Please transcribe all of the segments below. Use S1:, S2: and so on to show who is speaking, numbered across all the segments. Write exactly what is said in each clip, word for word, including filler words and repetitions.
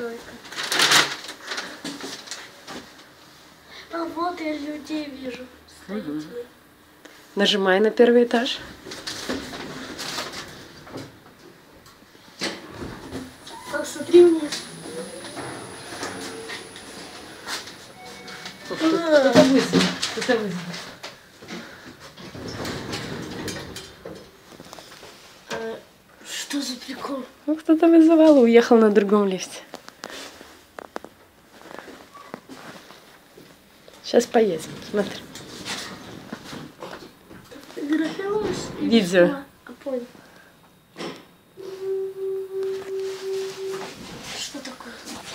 S1: постройка. А вот я людей вижу. Угу.
S2: Нажимай на первый этаж.
S1: Посмотри вниз.
S2: Кто-то вызов. Кто-то вызов.
S1: А, что за прикол?
S2: Ну, кто-то вызывал и уехал на другом лифте. Сейчас поедем. Смотри.
S1: Фотографировалась?
S2: Видео.
S1: А, понял. Что такое?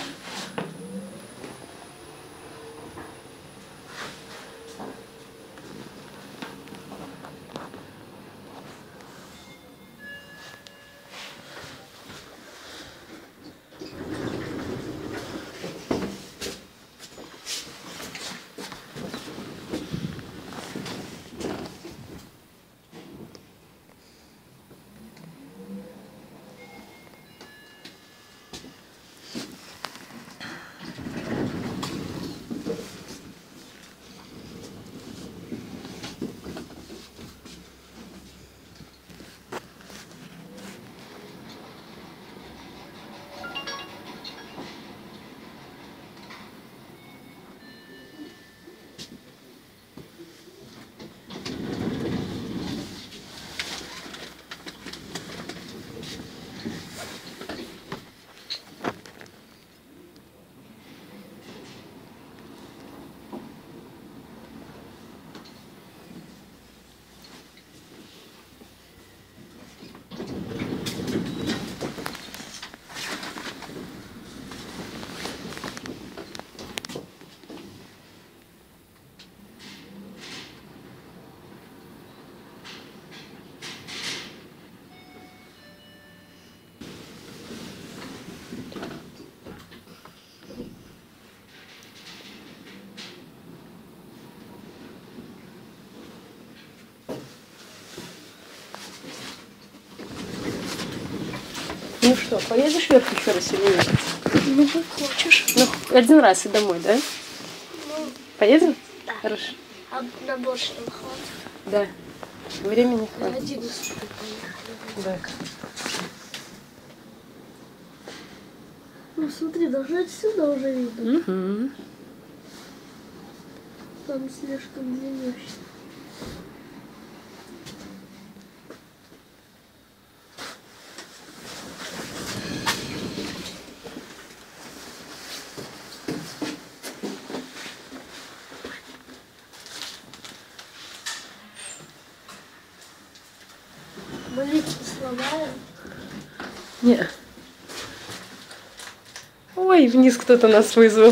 S2: Ну что, поедешь вверх еще раз или нет?
S1: Ну, как хочешь.
S2: Ну, один раз и домой, да?
S1: Ну,
S2: Поедем?
S1: да.
S2: Хорошо.
S1: А на больше нам хватит?
S2: Да. Времени
S1: На
S2: хватит.
S1: одиннадцать поехали.
S2: Да.
S1: Ну, смотри, даже отсюда уже видно.
S2: Угу.
S1: Там слишком длиннющий. Молиться сломаем.
S2: Не. Ой, вниз кто-то нас вызвал.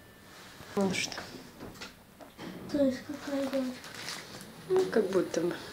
S2: Ну что?
S1: То есть какая девочка?
S2: Ну, как будто бы.